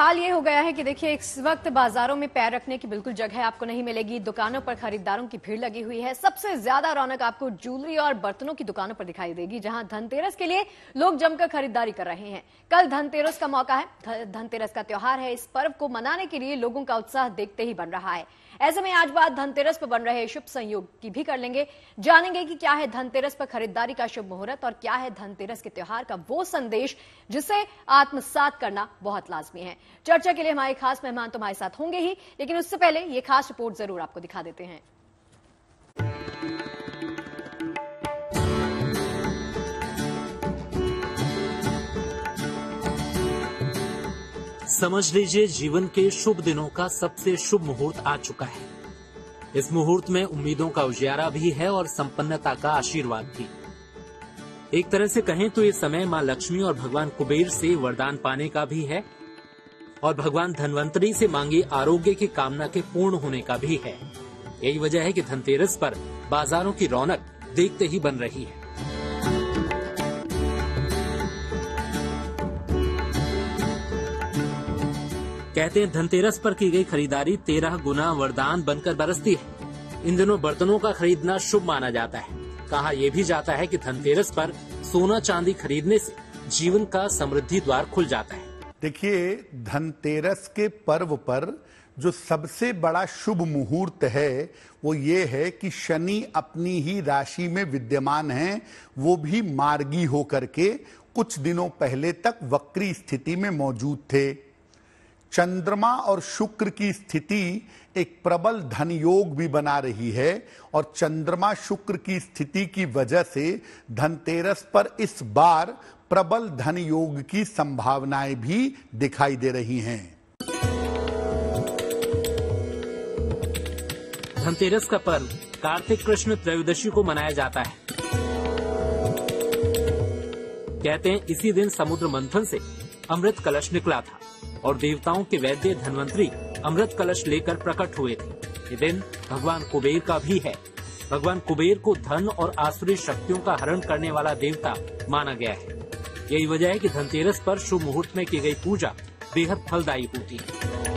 हाल ये हो गया है कि देखिए इस वक्त बाजारों में पैर रखने की बिल्कुल जगह आपको नहीं मिलेगी। दुकानों पर खरीदारों की भीड़ लगी हुई है। सबसे ज्यादा रौनक आपको ज्वेलरी और बर्तनों की दुकानों पर दिखाई देगी, जहां धनतेरस के लिए लोग जमकर खरीदारी कर रहे हैं। कल धनतेरस का मौका है, धनतेरस का त्योहार है। इस पर्व को मनाने के लिए लोगों का उत्साह देखते ही बन रहा है। ऐसे में आज बात धनतेरस पर बन रहे शुभ संयोग की भी कर लेंगे। जानेंगे कि क्या है धनतेरस पर खरीदारी का शुभ मुहूर्त और क्या है धनतेरस के त्योहार का वो संदेश जिसे आत्मसात करना बहुत लाजमी है। चर्चा के लिए हमारे खास मेहमान तो हमारे साथ होंगे ही, लेकिन उससे पहले ये खास रिपोर्ट जरूर आपको दिखा देते हैं। समझ लीजिए जीवन के शुभ दिनों का सबसे शुभ मुहूर्त आ चुका है। इस मुहूर्त में उम्मीदों का उजियारा भी है और संपन्नता का आशीर्वाद भी। एक तरह से कहें तो ये समय मां लक्ष्मी और भगवान कुबेर से वरदान पाने का भी है और भगवान धनवंतरी से मांगी आरोग्य की कामना के पूर्ण होने का भी है। यही वजह है कि धनतेरस पर बाजारों की रौनक देखते ही बन रही है। कहते हैं धनतेरस पर की गई खरीदारी 13 गुना वरदान बनकर बरसती है। इन दिनों बर्तनों का खरीदना शुभ माना जाता है। कहा यह भी जाता है कि धनतेरस पर सोना चांदी खरीदने से जीवन का समृद्धि द्वार खुल जाता है। देखिए, धनतेरस के पर्व पर जो सबसे बड़ा शुभ मुहूर्त है वो ये है कि शनि अपनी ही राशि में विद्यमान हैं, वो भी मार्गी होकर के कुछ दिनों पहले तक वक्री स्थिति में मौजूद थे। चंद्रमा और शुक्र की स्थिति एक प्रबल धन योग भी बना रही है और चंद्रमा शुक्र की स्थिति की वजह से धनतेरस पर इस बार प्रबल धन योग की संभावनाएं भी दिखाई दे रही हैं। धनतेरस का पर्व कार्तिक कृष्ण त्रयोदशी को मनाया जाता है। कहते हैं इसी दिन समुद्र मंथन से अमृत कलश निकला था और देवताओं के वैद्य धनवंतरी अमृत कलश लेकर प्रकट हुए थे। ये दिन भगवान कुबेर का भी है। भगवान कुबेर को धन और आसुरी शक्तियों का हरण करने वाला देवता माना गया है। यही वजह है कि धनतेरस पर शुभ मुहूर्त में की गई पूजा बेहद फलदायी होती है।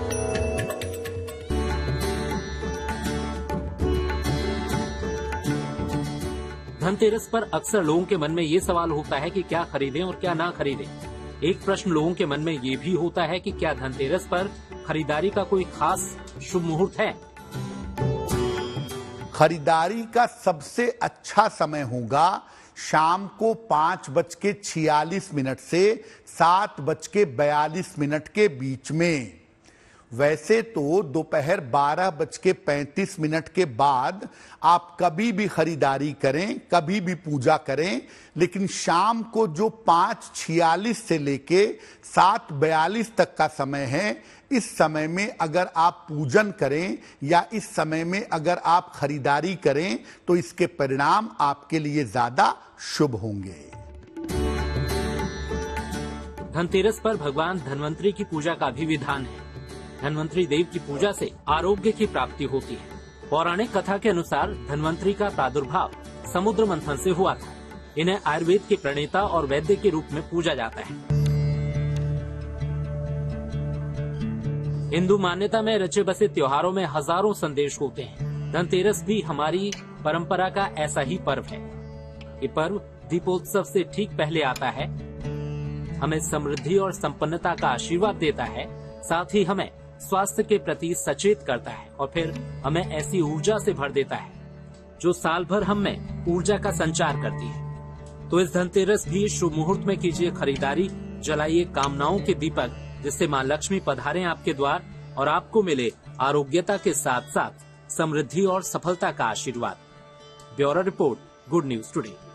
धनतेरस पर अक्सर लोगों के मन में ये सवाल होता है कि क्या खरीदें और क्या ना खरीदें। एक प्रश्न लोगों के मन में ये भी होता है कि क्या धनतेरस पर खरीदारी का कोई खास शुभ मुहूर्त है। खरीदारी का सबसे अच्छा समय होगा शाम को 5:46 से 7:42 के बीच में। वैसे तो दोपहर 12:35 के बाद आप कभी भी खरीदारी करें, कभी भी पूजा करें, लेकिन शाम को जो 5:46 से लेके 7:42 तक का समय है, इस समय में अगर आप पूजन करें या इस समय में अगर आप खरीदारी करें तो इसके परिणाम आपके लिए ज्यादा शुभ होंगे। धनतेरस पर भगवान धनवंतरी की पूजा का भी विधान है। धनवंतरी देव की पूजा से आरोग्य की प्राप्ति होती है। पौराणिक कथा के अनुसार धनवंतरी का प्रादुर्भाव समुद्र मंथन से हुआ था। इन्हें आयुर्वेद के प्रणेता और वैद्य के रूप में पूजा जाता है। हिंदू मान्यता में रचे बसे त्योहारों में हजारों संदेश होते हैं। धनतेरस भी हमारी परंपरा का ऐसा ही पर्व है। ये पर्व दीपोत्सव से ठीक पहले आता है, हमें समृद्धि और संपन्नता का आशीर्वाद देता है, साथ ही हमें स्वास्थ्य के प्रति सचेत करता है और फिर हमें ऐसी ऊर्जा से भर देता है जो साल भर हम में ऊर्जा का संचार करती है। तो इस धनतेरस भी शुभ मुहूर्त में कीजिए खरीदारी, जलाइए कामनाओं के दीपक, जिससे मां लक्ष्मी पधारें आपके द्वार और आपको मिले आरोग्यता के साथ साथ समृद्धि और सफलता का आशीर्वाद। Bureau report, good news today.